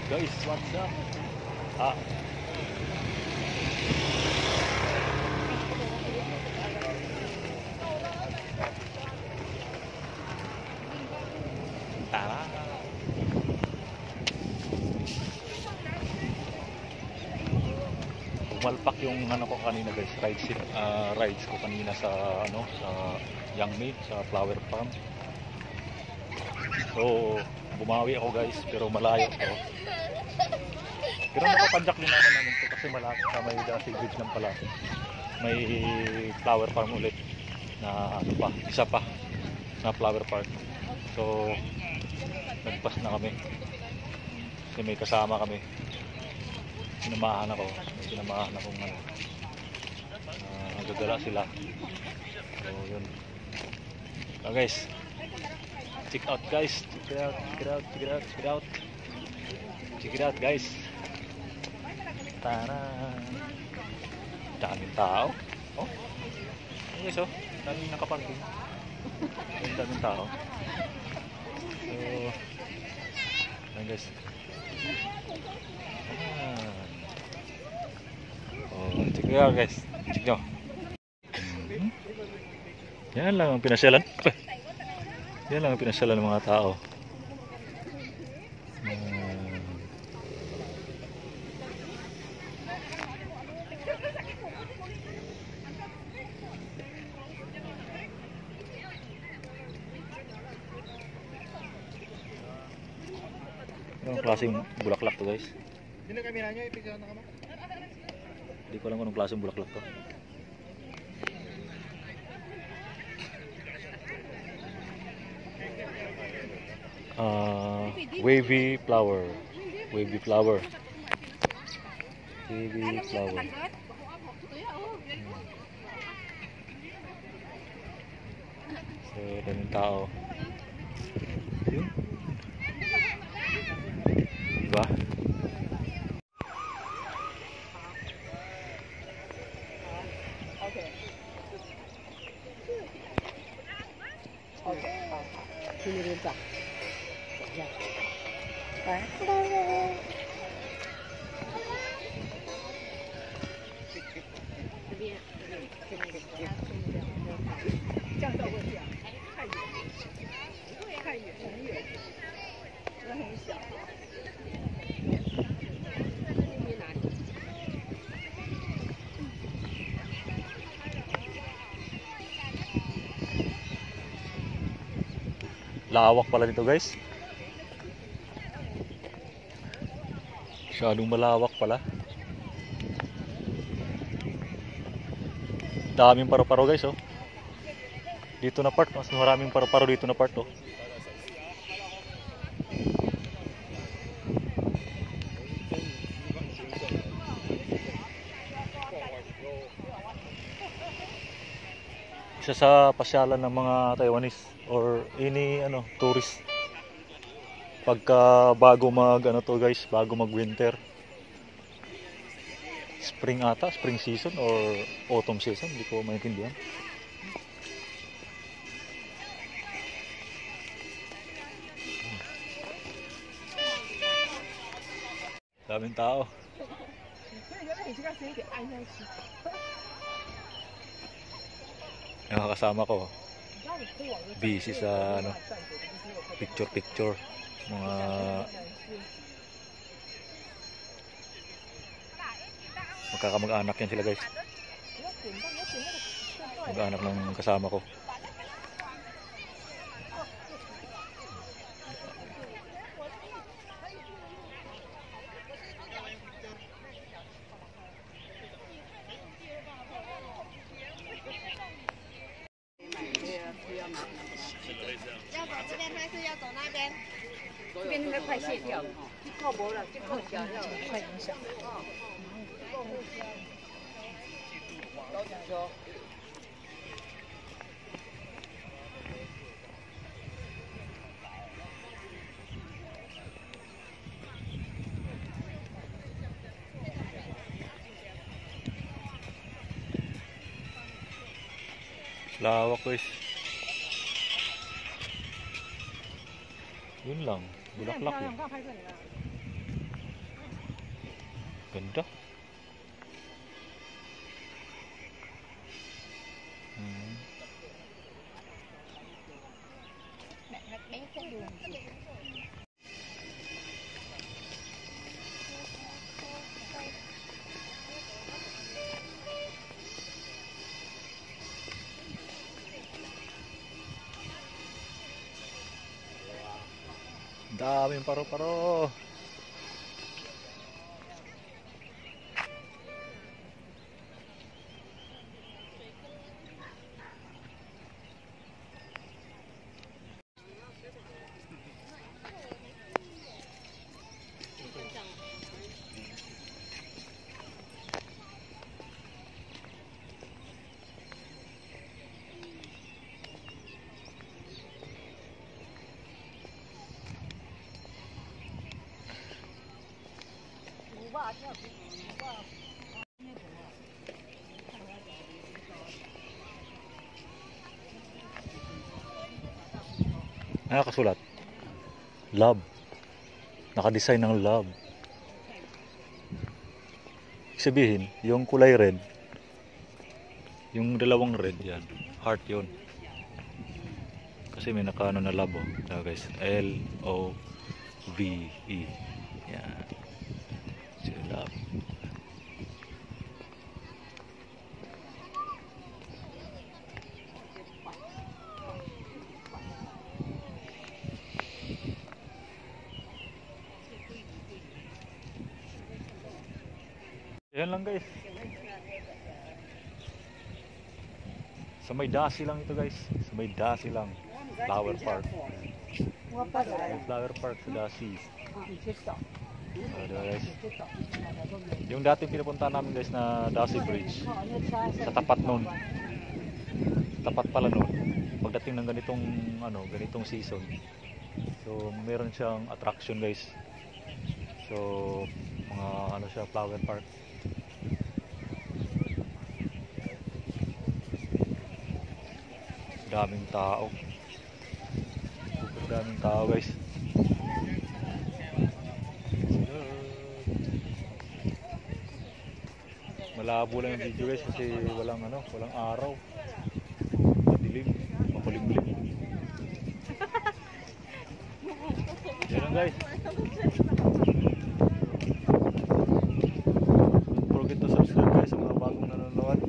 Guys, what's up? Ah, tara. Bumalpak yung ano ko kanina guys, rides ko kanina sa sa Yangmi, sa flower farm. So, bumawi ako guys, pero malayo to. Pero nakapadyak din naman namin to kasi malapit sa may Dasig Bridge ng pala. May flower farm ulit na ano pa, isa pa na flower park. So, nagpas na kami. Kasi may kasama kami. Sinamahan akong nagdadala sila. So, yun. So guys, check out guys, check it out guys. Tara, daming tao. Oh, guys, oh, daming nakaparking. Daming tao. So, yan guys. Oh, check it out guys, check nyo. Yan lang ang pinasyalan. Yan lang ang pinasyalan ng mga tao. Anong klaseng bulaklak to guys? Hindi kami na nyo, ipigyan na kamo. Hindi ko alam kung anong klaseng bulaklak to. Wavy flower. So, daming tao. Yun. Diba? Sini rin pa. Yan. Pa. Lawak pala dito guys. Masyadong malawak pala. Daming paro-paro guys, oh. Dito na part, mas maraming paro-paro dito na part, oh. Isa sa pasyalan ng mga Taiwanese or any tourist pagka bago mag guys, bago mag winter, spring season or autumn season, hindi ko maintindihan. Daming tao. Yung kasama ko busy sa picture mga magkakamag-anak yan sila guys, mag-anak ng kasama ko. Lawak guys. Yun lang, bulaklak yun. Ganda. Hmm. Daming paro-paro. Nakakasulat. Love. Nakadesign ng love. Ibig sabihin, yung kulay red, yung dalawang red yan, heart yun. Kasi may nakaano na love, oh. Kaya guys, L-O-V-E. Yan. So, love. Yan lang guys. Sa may dasi lang ito guys. Sa may dasi lang. Flower Park. May Flower Park sa Dasi. Guys. Yung dating pinupunta namin guys na Dasi Bridge. Sa tapat nun. Sa tapat pala nun. Pagdating ng ganitong ganitong season. So meron siyang attraction guys. So mga siya, Flower Park. Daming tao. Super daming tao guys. Malabo lang yung video guys kasi walang araw. Madilim, makulimlim. Yan lang guys. Don't forget to subscribe guys sa mga bagong nanonood.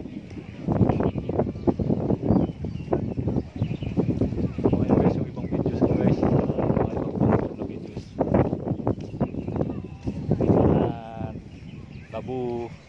Tabu.